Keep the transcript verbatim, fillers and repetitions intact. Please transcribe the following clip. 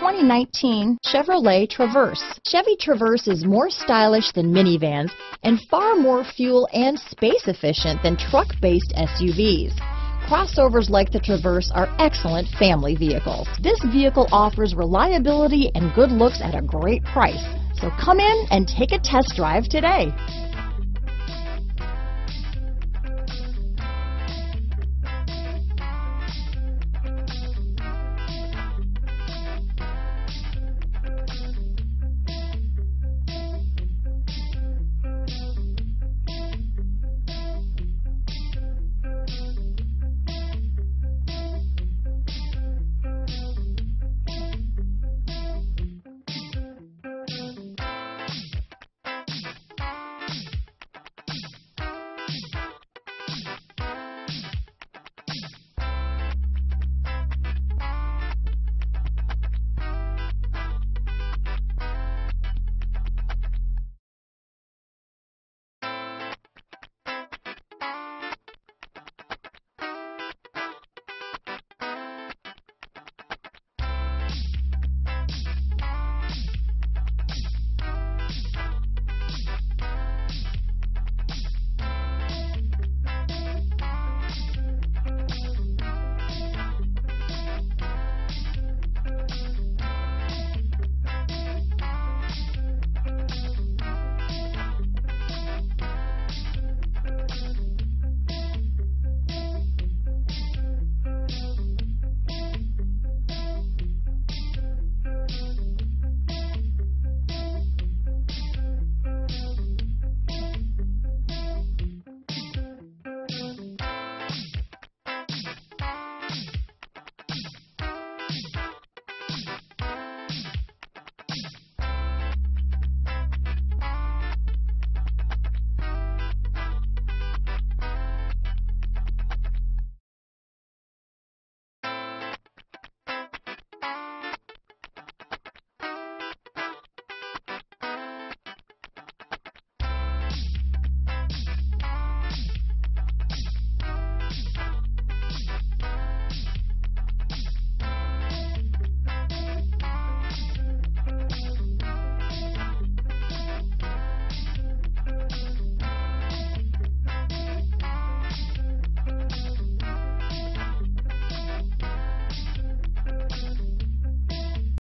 twenty nineteen Chevrolet Traverse. Chevy Traverse is more stylish than minivans and far more fuel and space efficient than truck-based S U Vs. Crossovers like the Traverse are excellent family vehicles. This vehicle offers reliability and good looks at a great price. So come in and take a test drive today.